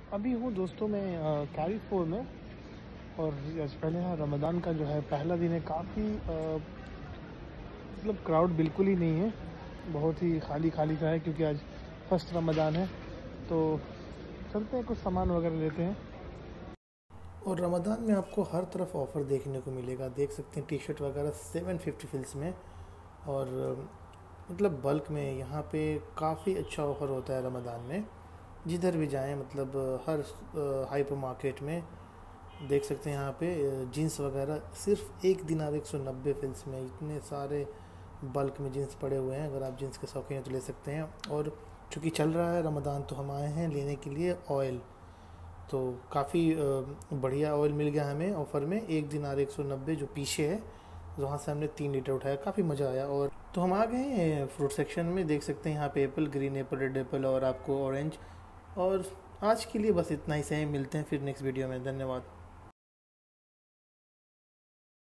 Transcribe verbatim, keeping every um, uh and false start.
अभी हूँ दोस्तों मैं कैलिफोर में। और आज पहले यहाँ रमज़ान का जो है पहला दिन है। काफ़ी मतलब क्राउड बिल्कुल ही नहीं है, बहुत ही खाली खाली सा है क्योंकि आज फर्स्ट रमज़ान है। तो चलते हैं, कुछ सामान वगैरह लेते हैं। और रमज़ान में आपको हर तरफ ऑफ़र देखने को मिलेगा, देख सकते हैं टी शर्ट वगैरह सेवन फिफ्टी फिल्स में। और मतलब बल्क में यहाँ पे काफ़ी अच्छा ऑफ़र होता है रमज़ान में। जिधर भी जाएं मतलब हर हाइपर मार्केट में देख सकते हैं यहाँ पे जीन्स वगैरह सिर्फ एक दिनार एक सौ नब्बे फिल्स में इतने सारे बल्क में जीन्स पड़े हुए हैं। अगर आप जीन्स के शौकीन हैं तो ले सकते हैं। और चूँकि चल रहा है रमज़ान तो हम आए हैं लेने के लिए ऑयल। तो काफ़ी बढ़िया ऑयल मिल गया हमें ऑफ़र में, एक दिनार एक सौ नब्बे जो पीछे है, वहाँ से हमने तीन लीटर उठाया, काफ़ी मज़ा आया। और तो हम आ गए हैं फ्रूट सेक्शन में, देख सकते हैं यहाँ पे apple, green apple, red apple और आपको ऑरेंज। और आज के लिए बस इतना ही से, मिलते हैं फिर नेक्स्ट वीडियो में। धन्यवाद।